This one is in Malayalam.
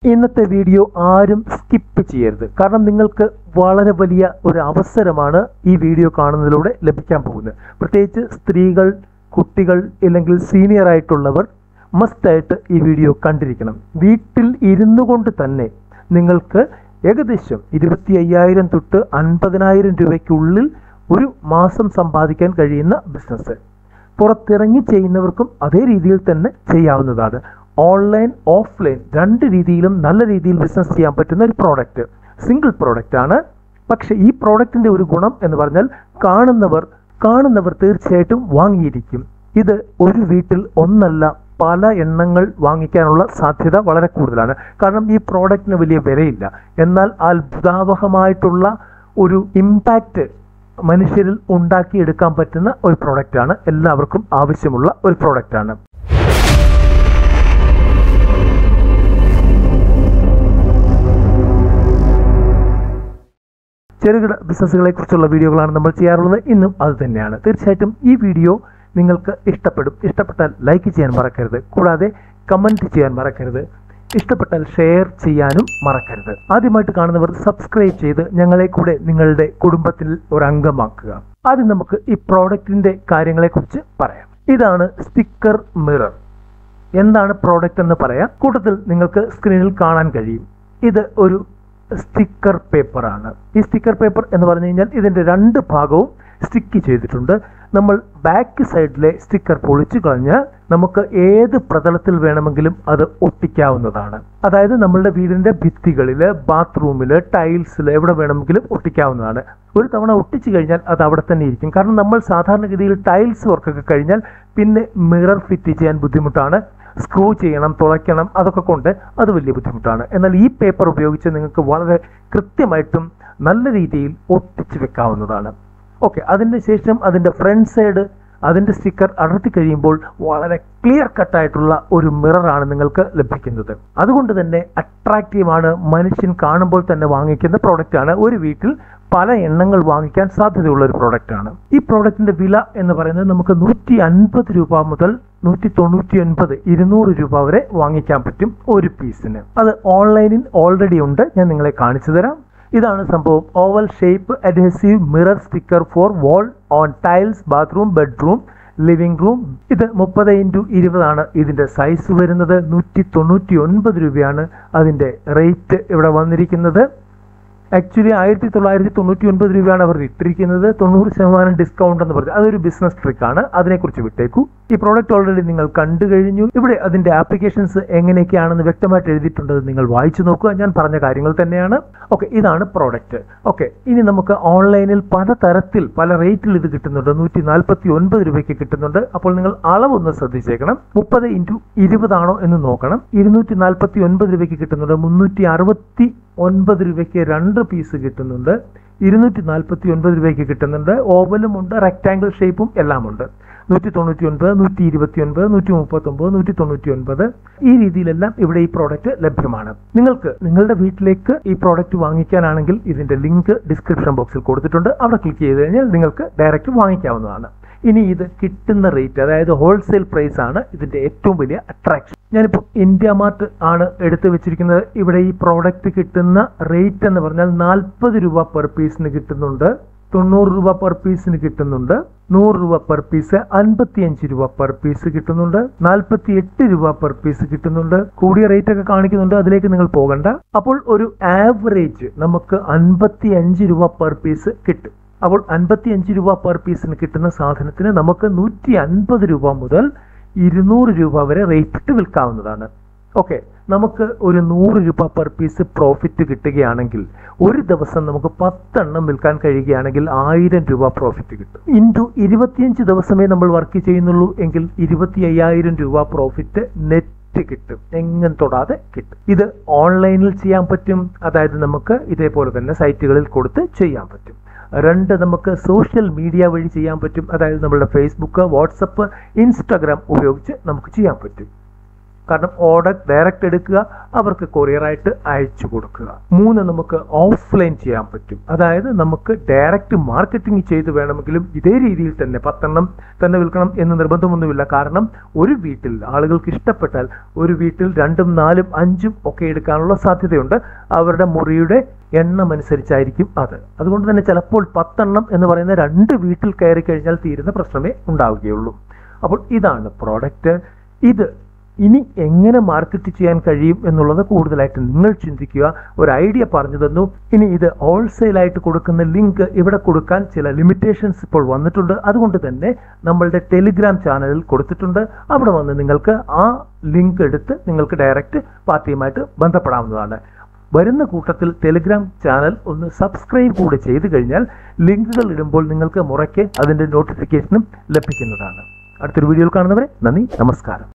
ഇന്നത്തെ വീഡിയോ ആരും സ്കിപ്പ് ചെയ്യരുത്. കാരണം നിങ്ങൾക്ക് വളരെ വലിയ ഒരു അവസരമാണ് ഈ വീഡിയോ കാണുന്നതിലൂടെ ലഭിക്കാൻ പോകുന്നത്. പ്രത്യേകിച്ച് സ്ത്രീകൾ, കുട്ടികൾ അല്ലെങ്കിൽ സീനിയർ ആയിട്ടുള്ളവർ മസ്റ്റായിട്ട് ഈ വീഡിയോ കണ്ടിരിക്കണം. വീട്ടിൽ ഇരുന്നു കൊണ്ട് തന്നെ നിങ്ങൾക്ക് ഏകദേശം 25,000 തൊട്ട് 50,000 രൂപയ്ക്കുള്ളിൽ ഒരു മാസം സമ്പാദിക്കാൻ കഴിയുന്ന ബിസിനസ് പുറത്തിറങ്ങി ചെയ്യുന്നവർക്കും അതേ രീതിയിൽ തന്നെ ചെയ്യാവുന്നതാണ്. ഓൺലൈൻ, ഓഫ്ലൈൻ രണ്ട് രീതിയിലും നല്ല രീതിയിൽ ബിസിനസ് ചെയ്യാൻ പറ്റുന്ന ഒരു പ്രോഡക്റ്റ്, സിംഗിൾ പ്രോഡക്റ്റ് ആണ്. പക്ഷേ ഈ പ്രോഡക്റ്റിന്റെ ഒരു ഗുണം എന്ന് പറഞ്ഞാൽ കാണുന്നവർ തീർച്ചയായിട്ടും വാങ്ങിയിരിക്കും. ഇത് ഒരു വീട്ടിൽ ഒന്നല്ല പല എണ്ണങ്ങൾ വാങ്ങിക്കാനുള്ള സാധ്യത വളരെ കൂടുതലാണ്. കാരണം ഈ പ്രോഡക്റ്റിന് വലിയ വിലയില്ല, എന്നാൽ അത്ഭുതാവഹമായിട്ടുള്ള ഒരു ഇമ്പാക്റ്റ് മനുഷ്യരിൽ ഉണ്ടാക്കിയെടുക്കാൻ പറ്റുന്ന ഒരു പ്രോഡക്റ്റാണ്. എല്ലാവർക്കും ആവശ്യമുള്ള ഒരു പ്രോഡക്റ്റാണ്. ചെറുകിട ബിസിനസ്സുകളെ കുറിച്ചുള്ള വീഡിയോകളാണ് നമ്മൾ ചെയ്യാറുള്ളത്. ഇന്നും അത് തന്നെയാണ്. തീർച്ചയായിട്ടും ഈ വീഡിയോ നിങ്ങൾക്ക് ഇഷ്ടപ്പെടും. ഇഷ്ടപ്പെട്ടാൽ ലൈക്ക് ചെയ്യാൻ മറക്കരുത്. കൂടാതെ കമൻറ്റ് ചെയ്യാൻ മറക്കരുത്. ഇഷ്ടപ്പെട്ടാൽ ഷെയർ ചെയ്യാനും മറക്കരുത്. ആദ്യമായിട്ട് കാണുന്നവർ സബ്സ്ക്രൈബ് ചെയ്ത് ഞങ്ങളെ കൂടെ നിങ്ങളുടെ കുടുംബത്തിൽ ഒരു അംഗമാക്കുക. ആദ്യം നമുക്ക് ഈ പ്രോഡക്റ്റിന്റെ കാര്യങ്ങളെക്കുറിച്ച് പറയാം. ഇതാണ് സ്റ്റിക്കർ മിറർ. എന്താണ് പ്രോഡക്റ്റ് എന്ന് പറയാം. കൂട്ടത്തിൽ നിങ്ങൾക്ക് സ്ക്രീനിൽ കാണാൻ കഴിയും. ഇത് ഒരു സ്റ്റിക്കർ പേപ്പർ ആണ്. ഈ സ്റ്റിക്കർ പേപ്പർ എന്ന് പറഞ്ഞു കഴിഞ്ഞാൽ ഇതിന്റെ രണ്ട് ഭാഗവും സ്റ്റിക്ക് ചെയ്തിട്ടുണ്ട്. നമ്മൾ ബാക്ക് സൈഡിലെ സ്റ്റിക്കർ പൊളിച്ചു കളഞ്ഞാൽ നമുക്ക് ഏത് പ്രതലത്തിൽ വേണമെങ്കിലും അത് ഒട്ടിക്കാവുന്നതാണ്. അതായത് നമ്മളുടെ വീടിന്റെ ഭിത്തികളിൽ, ബാത്റൂമിൽ, ടൈൽസിൽ എവിടെ വേണമെങ്കിലും ഒട്ടിക്കാവുന്നതാണ്. ഒരു തവണ ഒട്ടിച്ചു കഴിഞ്ഞാൽ അത് അവിടെ തന്നെ ഇരിക്കും. കാരണം നമ്മൾ സാധാരണഗതിയിൽ ടൈൽസ് വർക്കൊക്കെ കഴിഞ്ഞാൽ പിന്നെ മിറർ ഫിറ്റ് ചെയ്യാൻ ബുദ്ധിമുട്ടാണ്. സ്ക്രൂ ചെയ്യണം, തുളയ്ക്കണം, അതൊക്കെ കൊണ്ട് അത് വലിയ ബുദ്ധിമുട്ടാണ്. എന്നാൽ ഈ പേപ്പർ ഉപയോഗിച്ച് നിങ്ങൾക്ക് വളരെ കൃത്യമായിട്ടും നല്ല രീതിയിൽ ഒട്ടിച്ചു വെക്കാവുന്നതാണ്. ഓക്കെ, അതിൻ്റെ ശേഷം അതിൻ്റെ ഫ്രണ്ട് സൈഡ് അതിൻ്റെ സ്റ്റിക്കർ അടർത്തി കഴിയുമ്പോൾ വളരെ ക്ലിയർ കട്ടായിട്ടുള്ള ഒരു മിററാണ് നിങ്ങൾക്ക് ലഭിക്കുന്നത്. അതുകൊണ്ട് തന്നെ അട്രാക്റ്റീവാണ്. മനുഷ്യൻ കാണുമ്പോൾ തന്നെ വാങ്ങിക്കുന്ന പ്രോഡക്റ്റ് ആണ്. ഒരു വീട്ടിൽ പല എണ്ണങ്ങൾ വാങ്ങിക്കാൻ സാധ്യതയുള്ള ഒരു പ്രോഡക്റ്റ് ആണ്. ഈ പ്രോഡക്റ്റിന്റെ വില എന്ന് പറയുന്നത് നമുക്ക് 150 രൂപ മുതൽ 199, 200 രൂപ വരെ വാങ്ങിക്കാൻ പറ്റും ഒരു പീസിന്. അത് ഓൺലൈനിൽ ഓൾറെഡി ഉണ്ട്. ഞാൻ നിങ്ങളെ കാണിച്ചു തരാം. ഇതാണ് സംഭവം. Oval shape adhesive mirror sticker for wall on tiles, bathroom, bedroom, living room. ഇത് 30x20 ആണ് ഇതിന്റെ സൈസ് വരുന്നത്. 199 രൂപയാണ് അതിന്റെ റേറ്റ് ഇവിടെ വന്നിരിക്കുന്നത്. ആക്ച്വലി 1999 രൂപയാണ് അവർ ഇട്ടിരിക്കുന്നത്. 90% ഡിസ്കൗണ്ട് എന്ന് പറഞ്ഞാൽ അതൊരു ബിസിനസ് ട്രിക്കാണ്. അതിനെക്കുറിച്ച് വിട്ടേക്കൂ. ഈ പ്രോഡക്റ്റ് ഓൾറെഡി നിങ്ങൾ കണ്ടു കഴിഞ്ഞു. ഇവിടെ അതിന്റെ ആപ്ലിക്കേഷൻസ് എങ്ങനെയൊക്കെയാണെന്ന് വ്യക്തമായിട്ട് എഴുതിയിട്ടുണ്ട്. നിങ്ങൾ വായിച്ചു നോക്കുക. ഞാൻ പറഞ്ഞ കാര്യങ്ങൾ തന്നെയാണ്. ഓക്കെ, ഇതാണ് പ്രോഡക്റ്റ്. ഓക്കെ, ഇനി നമുക്ക് ഓൺലൈനിൽ പലതരത്തിൽ പല റേറ്റിൽ ഇത് കിട്ടുന്നുണ്ട്. 149 രൂപയ്ക്ക് കിട്ടുന്നുണ്ട്. അപ്പോൾ നിങ്ങൾ അളവൊന്ന് ശ്രദ്ധിച്ചേക്കണം. 30x20 ആണോ എന്ന് നോക്കണം. 249 രൂപയ്ക്ക് കിട്ടുന്നുണ്ട്. 369 രൂപയ്ക്ക് 2 പീസ് കിട്ടുന്നുണ്ട്. 249 രൂപയ്ക്ക് കിട്ടുന്നുണ്ട്. ഓവലും ഉണ്ട്, റെക്ടാംഗിൾ ഷേപ്പും എല്ലാം ഉണ്ട്. 199, 129, 139, 199 ഈ രീതിയിലെല്ലാം ഇവിടെ ഈ പ്രോഡക്റ്റ് ലഭ്യമാണ്. നിങ്ങൾക്ക് നിങ്ങളുടെ വീട്ടിലേക്ക് ഈ പ്രോഡക്റ്റ് വാങ്ങിക്കാനാണെങ്കിൽ ഇതിന്റെ ലിങ്ക് ഡിസ്ക്രിപ്ഷൻ ബോക്സിൽ കൊടുത്തിട്ടുണ്ട്. അവിടെ ക്ലിക്ക് ചെയ്ത് കഴിഞ്ഞാൽ നിങ്ങൾക്ക് ഡയറക്റ്റ് വാങ്ങിക്കാവുന്നതാണ്. ഇനി ഇത് കിട്ടുന്ന റേറ്റ്, അതായത് ഹോൾസെയിൽ പ്രൈസ് ആണ് ഇതിന്റെ ഏറ്റവും വലിയ അട്രാക്ഷൻ. ഞാനിപ്പോൾ ഇന്ത്യ മാർട്ട് ആണ് എടുത്തു വെച്ചിരിക്കുന്നത്. ഇവിടെ ഈ പ്രോഡക്റ്റ് കിട്ടുന്ന റേറ്റ് എന്ന് പറഞ്ഞാൽ 40 രൂപ പെർ പീസിന് കിട്ടുന്നുണ്ട്, 90 രൂപ പെർ പീസിന് കിട്ടുന്നുണ്ട്, 100 രൂപ പെർ പീസ്, 55 രൂപ പെർ പീസ് കിട്ടുന്നുണ്ട്, 48 രൂപ പെർ പീസ് കിട്ടുന്നുണ്ട്. കൂടിയ റേറ്റ് ഒക്കെ കാണിക്കുന്നുണ്ട്, അതിലേക്ക് നിങ്ങൾ പോകണ്ട. അപ്പോൾ ഒരു ആവറേജ് നമുക്ക് 55 രൂപ പെർ പീസ് കിട്ടും. അപ്പോൾ 55 രൂപ പെർ പീസിന് കിട്ടുന്ന സാധനത്തിന് നമുക്ക് 150 രൂപ മുതൽ 200 രൂപ വരെ റേറ്റ് ഇട്ട് വിൽക്കാവുന്നതാണ്. ഓക്കെ, നമുക്ക് ഒരു 100 രൂപ പെർ പീസ് പ്രോഫിറ്റ് കിട്ടുകയാണെങ്കിൽ ഒരു ദിവസം നമുക്ക് 10 എണ്ണം വിൽക്കാൻ കഴിയുകയാണെങ്കിൽ 1000 രൂപ പ്രോഫിറ്റ് കിട്ടും. ഇൻറ്റു 25 ദിവസമേ നമ്മൾ വർക്ക് ചെയ്യുന്നുള്ളൂ എങ്കിൽ 25,000 രൂപ പ്രോഫിറ്റ് നെറ്റ് കിട്ടും. എങ്ങനെ തൊടാതെ കിട്ടും. ഇത് ഓൺലൈനിൽ ചെയ്യാൻ പറ്റും. അതായത് നമുക്ക് ഇതേപോലെ തന്നെ സൈറ്റുകളിൽ കൊടുത്ത് ചെയ്യാൻ പറ്റും. 2 നമുക്ക് സോഷ്യൽ മീഡിയ വഴി ചെയ്യാൻ പറ്റും. അതായത് നമ്മളുടെ ഫേസ്ബുക്ക്, വാട്സപ്പ്, ഇൻസ്റ്റാഗ്രാം ഉപയോഗിച്ച് നമുക്ക് ചെയ്യാൻ പറ്റും. കാരണം ഓർഡർ ഡയറക്റ്റ് എടുക്കുക, അവർക്ക് കൊറിയറായിട്ട് അയച്ചു കൊടുക്കുക. 3 നമുക്ക് ഓഫ്ലൈൻ ചെയ്യാൻ പറ്റും. അതായത് നമുക്ക് ഡയറക്റ്റ് മാർക്കറ്റിംഗ് ചെയ്ത് വേണമെങ്കിലും ഇതേ രീതിയിൽ തന്നെ 10 എണ്ണം തന്നെ വിൽക്കണം എന്ന് നിർബന്ധമൊന്നുമില്ല. കാരണം ഒരു വീട്ടിൽ ആളുകൾക്ക് ഇഷ്ടപ്പെട്ടാൽ ഒരു വീട്ടിൽ 2ഉം 4ഉം 5ഉം ഒക്കെ എടുക്കാനുള്ള സാധ്യതയുണ്ട്. അവരുടെ മുറിയുടെ എണ്ണം അനുസരിച്ചായിരിക്കും അത്. അതുകൊണ്ട് തന്നെ ചിലപ്പോൾ 10 എണ്ണം എന്ന് പറയുന്ന 2 വീട്ടിൽ കയറി കഴിഞ്ഞാൽ തീരുന്ന പ്രശ്നമേ ഉണ്ടാവുകയുള്ളൂ. അപ്പോൾ ഇതാണ് പ്രോഡക്റ്റ്. ഇത് ഇനി എങ്ങനെ മാർക്കറ്റ് ചെയ്യാൻ കഴിയും എന്നുള്ളത് കൂടുതലായിട്ട് നിങ്ങൾ ചിന്തിക്കുക. ഒരു ഐഡിയ പറഞ്ഞു തന്നു. ഇനി ഇത് ഹോൾസെയിലായിട്ട് കൊടുക്കുന്ന ലിങ്ക് ഇവിടെ കൊടുക്കാൻ ചില ലിമിറ്റേഷൻസ് ഇപ്പോൾ വന്നിട്ടുണ്ട്. അതുകൊണ്ട് തന്നെ നമ്മളുടെ ടെലിഗ്രാം ചാനലിൽ കൊടുത്തിട്ടുണ്ട്. അവിടെ വന്ന് നിങ്ങൾക്ക് ആ ലിങ്ക് എടുത്ത് നിങ്ങൾക്ക് ഡയറക്റ്റ് പാർട്ടിയുമായിട്ട് ബന്ധപ്പെടാവുന്നതാണ്. വരുന്ന കൂട്ടത്തിൽ ടെലിഗ്രാം ചാനൽ ഒന്ന് സബ്സ്ക്രൈബ് കൂടെ ചെയ്തു കഴിഞ്ഞാൽ ലിങ്കുകൾ ഇടുമ്പോൾ നിങ്ങൾക്ക് മുറയ്ക്ക് അതിൻ്റെ നോട്ടിഫിക്കേഷനും ലഭിക്കുന്നതാണ്. അടുത്തൊരു വീഡിയോയിൽ കാണുന്നവരെ നന്ദി, നമസ്കാരം.